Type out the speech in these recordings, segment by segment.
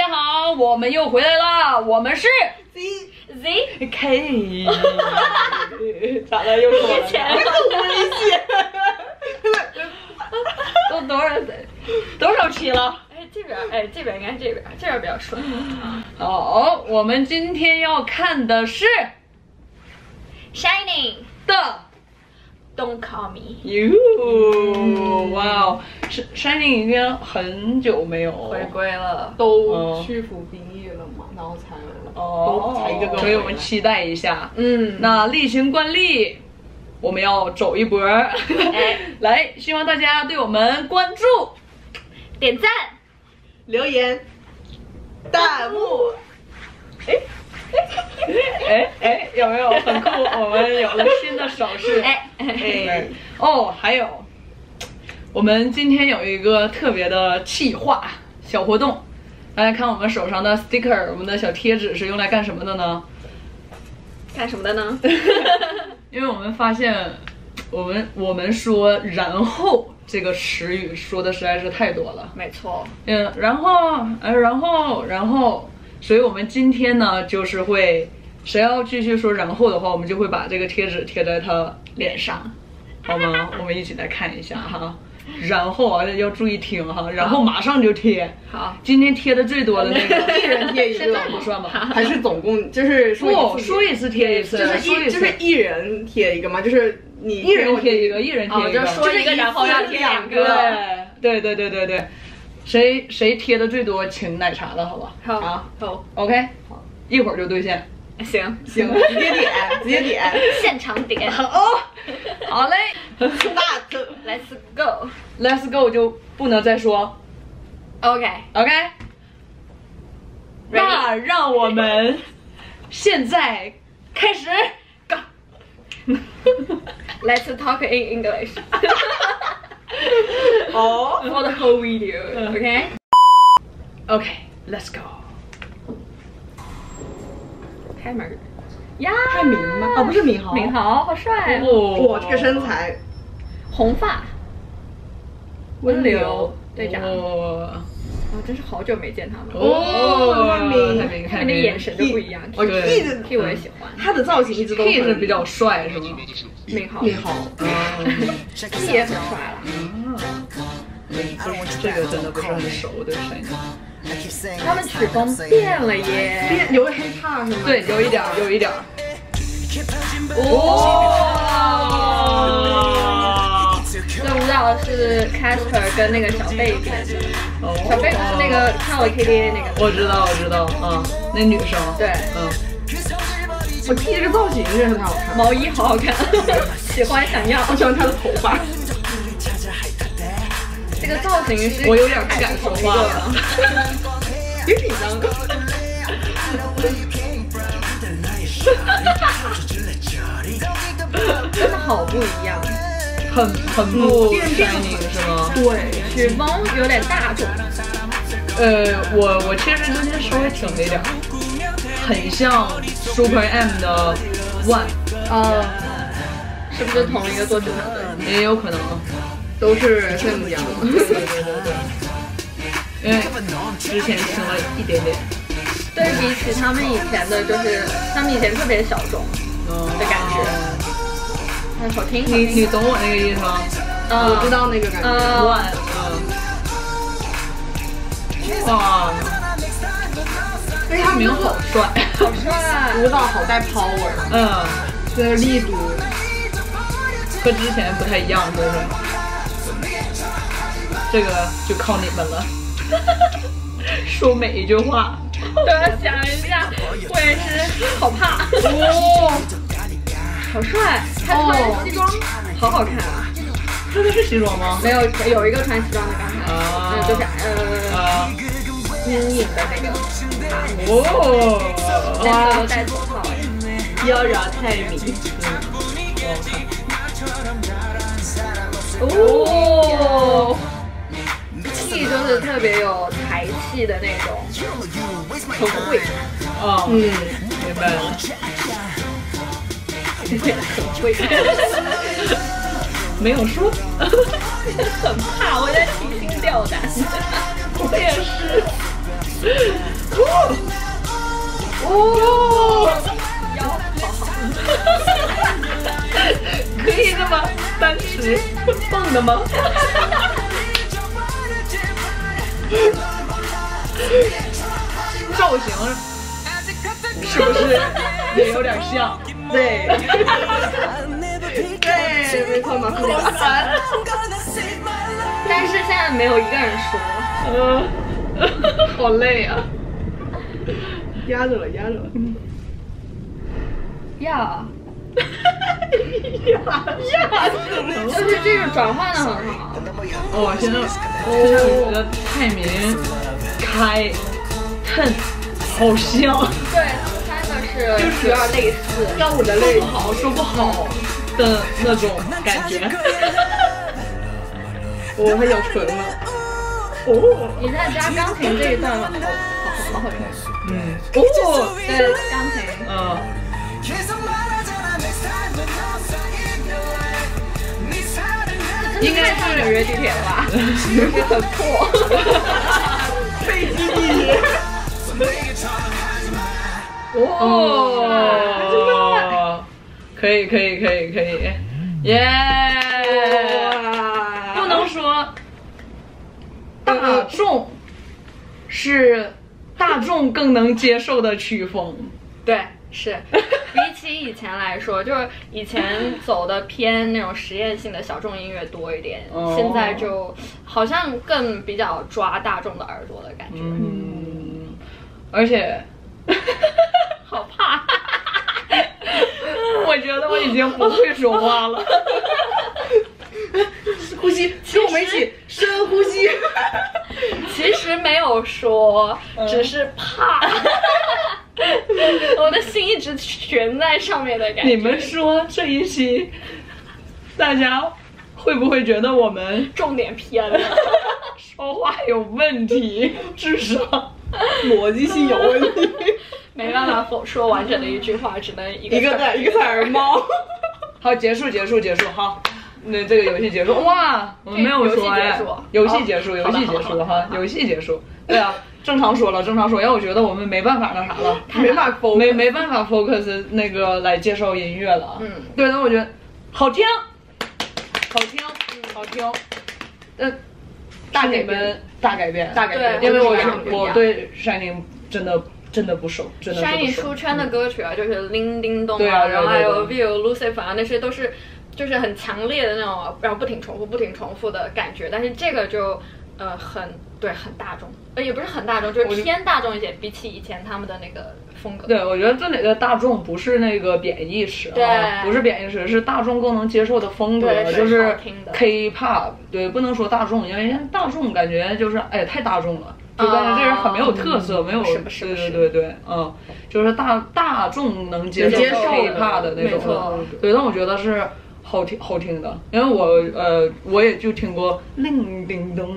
家好，我们又回来了，我们是 Z K。咋了？又说了？ 危险！ 都多少期了？ 这边应该这边比较顺。 好，我们今天要看的是 Shining 的。 Don't Call Me。 哟，哇哦，Shining 已经很久没有回归了， 都去服兵役了嘛，然后才一个个， 所以我们期待一下。 嗯， 那例行惯例，我们要走一波。来，希望大家对我们关注、 点赞、 留言、弹幕。 有没有很酷？我们有了新的手势。哦，还有，我们今天有一个特别的企划小活动。大家看我们手上的 sticker， 我们的小贴纸是用来干什么的呢？ 干什么的呢？ 因为我们发现，我们说“然后”这个词语说的实在是太多了。 没错。 然后，所以我们今天呢，就是会，谁要继续说然后的话，我们就会把这个贴纸贴在他脸上，好吗？我们一起来看一下哈。然后啊，要注意听哈，然后马上就贴。 好， 今天贴的最多的那个， 一人贴一个不算吧？ 还是总共就是说一次贴一次， 就是一人贴一个嘛，就是你一人贴一个，一人贴一个， 就说一个然后要贴两个。 对。谁贴的最多，请奶茶的好吧？ 好 ，OK， 好，一会儿就兑现。 行， 直接点， 现场点。 好嘞 ，Let's Let's go 就不能再说 OK， 那让我们现在开始 Let's talk in English 哦 for the whole video OK Let's go 开门呀， 太明吗？哦，不是敏豪， 敏豪好帅哇，这个身材， 红发温流队长，真是好久没见他们他们的眼神就不一样。 我 T 我也喜欢， 他的造型一直都 T 是比较帅是吗？ 敏豪 T 也很帅了。 这个真的不是很熟，对谁？ 他们曲风变了耶， 有个黑怕是吗？ 对，有一点。 这舞蹈是 Casper 跟那个小贝编的，小贝是那个跳了 KDA 那个。 我知道，那女生。 对， 我 T 这个造型真是太好看， 毛衣好好看，喜欢想要。 我喜欢她的头发。 这个造型是我有点不敢说话了， 别紧张。 真的好不一样， 很不 Shining 是吗？ 对， 曲风有点大众。 我其实今天稍微挺了一点，很像 Super M 的 One。 是不是同一个作曲团队？ 也有可能。 都是这么样。 对，因为之前听了一点点。 对比起他们以前的，就是他们以前特别小众的感觉，好听。 你懂我那个意思吗？ 我知道那个感觉。 哇， 而且他名好帅， 好帅， 舞蹈好带 power。这个力度和之前不太一样，是不是？这个就靠你们了。说每一句话都要想一下，我也是好怕。好帅！他穿西装，好好看啊！ 穿的是西装吗？ 没有，有一个穿西装的刚才，就是阴影的那个。那个戴头套， 妖娆太明。 T 就是特别有才气的那种，很会。 明白了。 很会。 没有说。 很怕，我在提心吊胆。 我也是。 哦，可以这么单持蹦的吗？造型是不是也有点像？ 对，对，没错，马库好惨。 但是现在没有一个人说， 好累啊！ 压着了，压着了。 呀，就是这个转换的很好。 哦，现在我觉得泰民开趁好像， 对，他们三个是有点类似， 跳舞的类说不好说不好的那种感觉。 哦，他咬唇了。 哦，你再加钢琴这一段好好听。 嗯，哦， 对，钢琴，应该是纽约地铁吧，也很破。 飞机地铁。 哦，可以，耶！不能说大众是大众更能接受的曲风， 对，是比起以前来说，就是以前走的偏那种实验性的小众音乐多一点，现在就好像更比较抓大众的耳朵的感觉。 嗯，而且好怕。 我觉得我已经不会说话了。 呼吸，跟我们一起深呼吸。 其实没有说，只是怕。我的心一直悬在上面的感觉。 你们说这一期，大家会不会觉得我们重点偏了， 说话有问题，智商、 逻辑性有问题？ 没办法说完整的一句话，只能一个采耳猫。 好，结束，好。那这个游戏结束，哇，我们没有说哎，游戏结束哈，游戏结束，对啊，正常说，因为我觉得我们没办法那啥了，没办法 focus 那个来介绍音乐了，对，那我觉得好听，大改编，因为我对 Shining 真的不熟，真的是不熟。 Shining 出圈的歌曲啊，就是叮叮咚啊，然后还有 View、Lucifer 啊，那些都是就是很强烈的那种，然后不停重复的感觉。但是这个就很大众，也不是很大众，就是偏大众一些，比起以前他们的那个风格。 对，我觉得这里的大众不是那个贬义词啊，不是贬义词，是大众更能接受的风格，就是 K-pop。对，不能说大众，因为大众感觉就是太大众了。就感觉这人很没有特色，没有对，就是大众能接受 K-pop 的那种，对，但我觉得是好听的，因为我也就听过铃叮咚，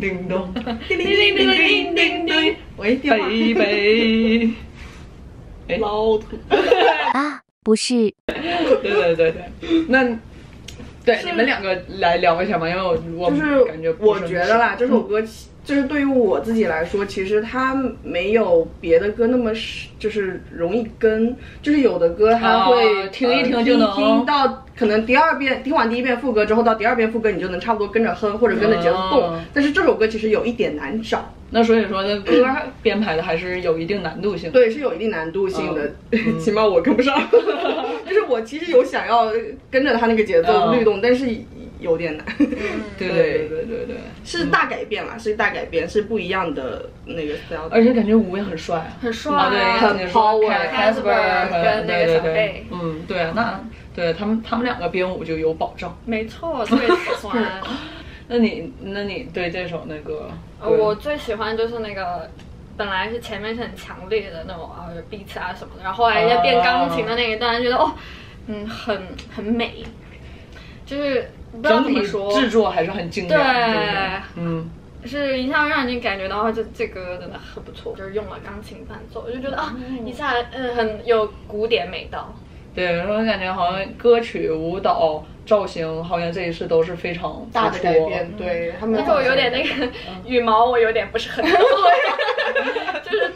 喂， 北， 老土啊，不是， 对，那。对，你们两个来聊一下嘛，因为我就是感觉我觉得啦，这首歌就是对于我自己来说，其实它没有别的歌那么就是容易跟，就是有的歌它会听一听就能听到，可能第二遍听完第一遍副歌之后，到第二遍副歌你就能差不多跟着哼或者跟着节奏动，但是这首歌其实有一点难找。 那所以说，那歌编排的还是有一定难度性的。 对，是有一定难度性的，起码我跟不上。就是我其实有想要跟着他那个节奏律动，但是有点难。 对， 是大改变啦，是大改变，是不一样的那个 style。 而且感觉舞也很帅， 很帅， 很 power，Casper 跟那个小贝。 对，那对他们两个编舞就有保障。 没错，特别喜欢。 那你对这首那个， 我最喜欢就是那个，本来是前面是很强烈的那种beats 啊什么的，然后后来变钢琴的那一段，觉得很美，就是不知道怎么说， 制作还是很精良， 对，是一下让你感觉到这歌真的很不错，就是用了钢琴伴奏，我就觉得一下很有古典美道。 对，我感觉好像歌曲、舞蹈、造型，好像这一次都是非常大的改变。对他们， 但是我有点那个羽毛，我有点不是很会，就是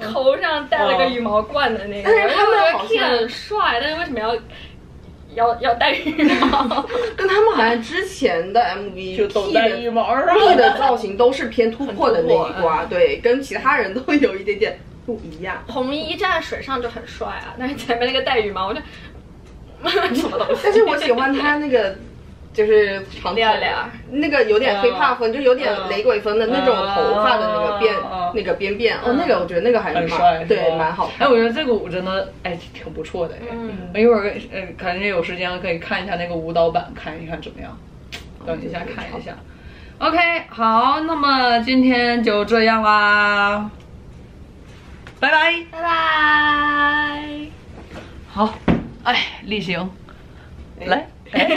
头上戴了个羽毛冠的那个， 但是他们好像 Key 很帅，但是为什么要戴羽毛？ 但他们好像之前的 MV 就都戴羽毛是吧 P 的造型都是偏突破的那一挂，对，跟其他人都有一点点不一样。 红衣站在水上就很帅啊，但是前面那个戴羽毛，我就什么东西？ 但是我喜欢他那个。就是长头那个有点黑怕风，就有点雷鬼风的那种头发的那个边边，那个我觉得那个还蛮帅， 对，蛮好看。 哎，我觉得这个舞真的挺不错的。我一会儿肯定有时间可以看一下那个舞蹈版，看一看怎么样。等一下看一下。OK， 好，那么今天就这样啦，拜拜， 拜拜。 好，例行，来。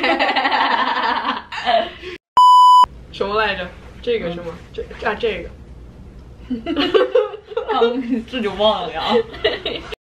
什么来着？这个是吗？这个， 这就忘了呀。